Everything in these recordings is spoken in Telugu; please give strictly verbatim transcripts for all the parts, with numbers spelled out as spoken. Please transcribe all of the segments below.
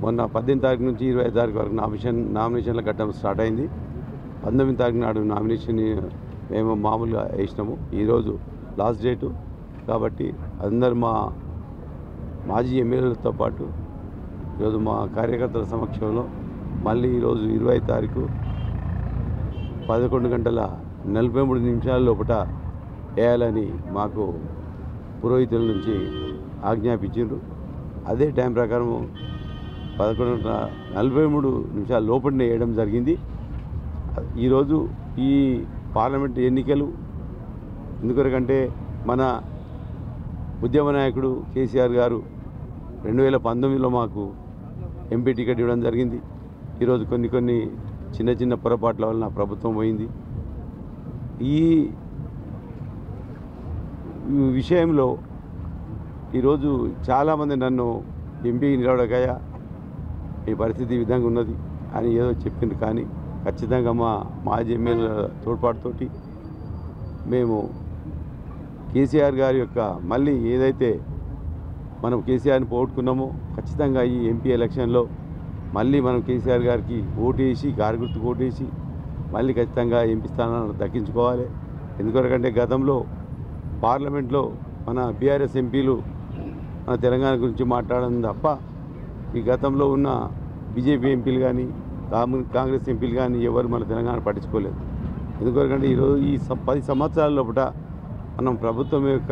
మొన్న పద్దెనిమిది తారీఖు నుంచి ఇరవై ఐదు తారీఖు వరకు నామినేషన్ నామినేషన్ల ఘట్టం స్టార్ట్ అయింది. పంతొమ్మిది తారీఖు నాడు నామినేషన్ మేము మామూలుగా వేసినాము. ఈరోజు లాస్ట్ డేటు కాబట్టి అందరు మా మాజీ ఎమ్మెల్యేలతో పాటు ఈరోజు మా కార్యకర్తల సమక్షంలో మళ్ళీ ఈరోజు ఇరవై తారీఖు పదకొండు గంటల నలభై మూడు నిమిషాల లోపల వేయాలని మాకు పురోహితుల నుంచి ఆజ్ఞాపించారు. అదే టైం ప్రకారం పదకొండు గంటల నలభై మూడు నిమిషాల లోపలనే వేయడం జరిగింది. ఈరోజు ఈ పార్లమెంట్ ఎన్నికలు ఎందుకంటే మన ఉద్యమ నాయకుడు కేసీఆర్ గారు రెండు వేల పంతొమ్మిదిలో మాకు ఎంపీ టికెట్ ఇవ్వడం జరిగింది. ఈరోజు కొన్ని కొన్ని చిన్న చిన్న పొరపాట్ల వలన ప్రభుత్వం పోయింది. ఈ విషయంలో ఈరోజు చాలామంది నన్ను ఎంపీ నిలవడకయ్యా ఈ పరిస్థితి ఈ విధంగా ఉన్నది అని ఏదో చెప్పింది. కానీ ఖచ్చితంగా మా మాజీ ఎమ్మెల్యేల తోడ్పాటుతోటి మేము కేసీఆర్ గారి యొక్క మళ్ళీ ఏదైతే మనం కేసీఆర్ని పోగొట్టుకున్నామో ఖచ్చితంగా ఈ ఎంపీ ఎలక్షన్లో మళ్ళీ మనం కేసీఆర్ గారికి ఓటేసి గారి గుర్తుకు ఓటేసి మళ్ళీ ఖచ్చితంగా ఎంపీ స్థానాన్ని దక్కించుకోవాలి. ఎందుకంటే గతంలో పార్లమెంట్లో మన బీఆర్ఎస్ ఎంపీలు మన తెలంగాణ గురించి మాట్లాడడం తప్ప ఈ గతంలో ఉన్న బీజేపీ ఎంపీలు కానీ కాంగ్రెస్ ఎంపీలు కానీ ఎవరు మన తెలంగాణ పట్టించుకోలేదు. ఎందుకంటే ఈరోజు ఈ పది సంవత్సరాల లోపల మనం ప్రభుత్వం యొక్క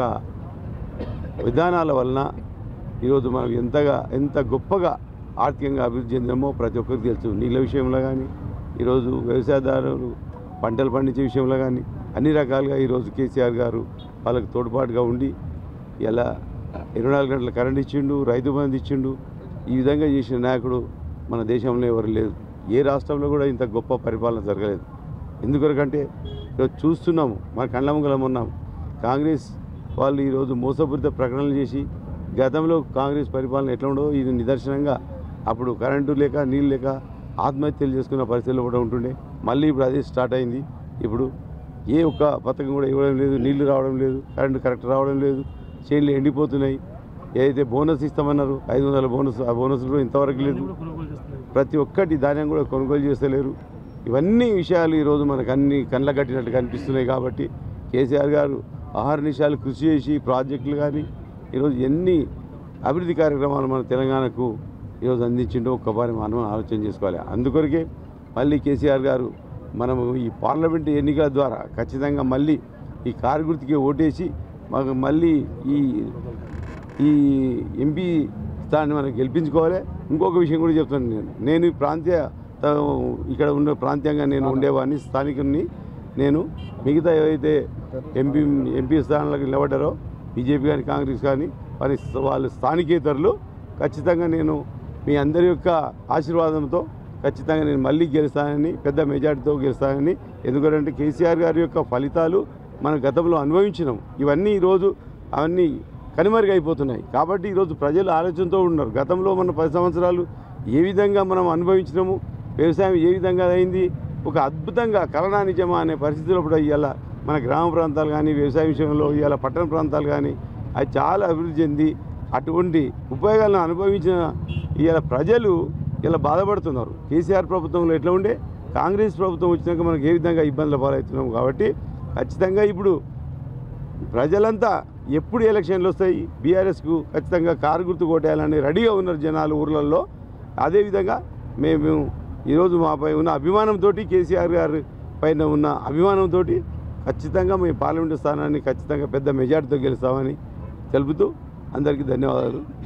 విధానాల వలన ఈరోజు మనం ఎంతగా ఎంత గొప్పగా ఆర్థికంగా అభివృద్ధి చెందామో ప్రతి ఒక్కరికి తెలుసు. నీళ్ళ విషయంలో కానీ ఈరోజు వ్యవసాయదారులు పంటలు పండించే విషయంలో కానీ అన్ని రకాలుగా ఈరోజు కేసీఆర్ గారు వాళ్ళకి తోడ్పాటుగా ఉండి ఇలా ఇరవై నాలుగు గంటల కరెంట్ ఇచ్చిండు, రైతు బంధు ఇచ్చిండు. ఈ విధంగా చేసిన నాయకుడు మన దేశంలో ఎవరు లేదు. ఏ రాష్ట్రంలో కూడా ఇంత గొప్ప పరిపాలన జరగలేదు. ఎందుకంటే ఈరోజు చూస్తున్నాము, మన కళ్ళముగలం ఉన్నాం. కాంగ్రెస్ వాళ్ళు ఈరోజు మోసపూరిత ప్రకటనలు చేసి గతంలో కాంగ్రెస్ పరిపాలన ఎట్లా ఉండో ఇది నిదర్శనంగా అప్పుడు కరెంటు లేక నీళ్ళు లేక ఆత్మహత్యలు చేసుకున్న పరిస్థితుల్లో కూడా ఉంటుండే. మళ్ళీ ఇప్పుడు అదే స్టార్ట్ అయింది. ఇప్పుడు ఏ ఒక్క పథకం కూడా ఇవ్వడం లేదు, నీళ్లు రావడం లేదు, కరెంటు కరెక్ట్ రావడం లేదు, చేనులు ఎండిపోతున్నాయి. ఏదైతే బోనస్ ఇస్తామన్నారు ఐదు వందల బోనస్, ఆ బోనస్ కూడా ఇంతవరకు లేదు. ప్రతి ఒక్కటి ధాన్యం కూడా కొనుగోలు చేస్తలేరు. ఇవన్నీ విషయాలు ఈరోజు మనకు అన్ని కళ్ళ కట్టినట్టు కనిపిస్తున్నాయి. కాబట్టి కేసీఆర్ గారు ఆహార నిమిషాలు కృషి చేసి ప్రాజెక్టులు కానీ ఈరోజు ఎన్ని అభివృద్ధి కార్యక్రమాలు మన తెలంగాణకు ఈరోజు అందించిండో ఒక్కసారి మనం ఆలోచన చేసుకోవాలి. అందుకొరకే మళ్ళీ కేసీఆర్ గారు మనము ఈ పార్లమెంట్ ఎన్నికల ద్వారా ఖచ్చితంగా మళ్ళీ ఈ కారు గుర్తుకి ఓటేసి మాకు మళ్ళీ ఈ ఈ ఎంపీ స్థానాన్ని మనం గెలిపించుకోవాలి. ఇంకొక విషయం కూడా చెప్తాను. నేను నేను ఈ ప్రాంతీయ ఇక్కడ ఉన్న ప్రాంతీయంగా నేను ఉండేవాడిని, స్థానికుని. నేను మిగతా ఏవైతే ఎంపీ ఎంపీ స్థానాలకు నిలబడ్డారో బీజేపీ కానీ కాంగ్రెస్ కానీ వారి వాళ్ళు స్థానికేతరులు ఖచ్చితంగా నేను మీ అందరి యొక్క ఆశీర్వాదంతో ఖచ్చితంగా నేను మళ్ళీ గెలుస్తానని, పెద్ద మెజార్టీతో గెలుస్తానని. ఎందుకంటే కేసీఆర్ గారి యొక్క ఫలితాలు మనం గతంలో అనుభవించినాం. ఇవన్నీ ఈరోజు అవన్నీ కనుమరుగైపోతున్నాయి. కాబట్టి ఈరోజు ప్రజలు ఆలోచనతో ఉన్నారు. గతంలో మన పది సంవత్సరాలు ఏ విధంగా మనం అనుభవించినాము, వ్యవసాయం ఏ విధంగా అయింది, ఒక అద్భుతంగా కలనా నిజమా అనే పరిస్థితుల్లో కూడా ఇవాళ మన గ్రామ ప్రాంతాలు కానీ వ్యవసాయ విషయంలో ఇవాళ పట్టణ ప్రాంతాలు కానీ అది చాలా అభివృద్ధి చెంది అటువంటి ఉపయోగాలను అనుభవించిన ఇవాళ ప్రజలు ఇలా బాధపడుతున్నారు. కేసీఆర్ ప్రభుత్వంలో ఎట్లా ఉండే, కాంగ్రెస్ ప్రభుత్వం వచ్చినాక మనకు ఏ విధంగా ఇబ్బందులు పాలవుతున్నాం. కాబట్టి ఖచ్చితంగా ఇప్పుడు ప్రజలంతా ఎప్పుడు ఎలక్షన్లు వస్తాయి బీఆర్ఎస్కు ఖచ్చితంగా కారు గుర్తు కొట్టేయాలని రెడీగా ఉన్నారు జనాలు ఊర్లలో. అదేవిధంగా మేము ఈరోజు మాపై ఉన్న అభిమానంతో కేసీఆర్ గారి పైన ఉన్న అభిమానంతో ఖచ్చితంగా మేము పార్లమెంటు స్థానాన్ని ఖచ్చితంగా పెద్ద మెజార్టీతో గెలుస్తామని తెలుపుతూ అందరికీ ధన్యవాదాలు.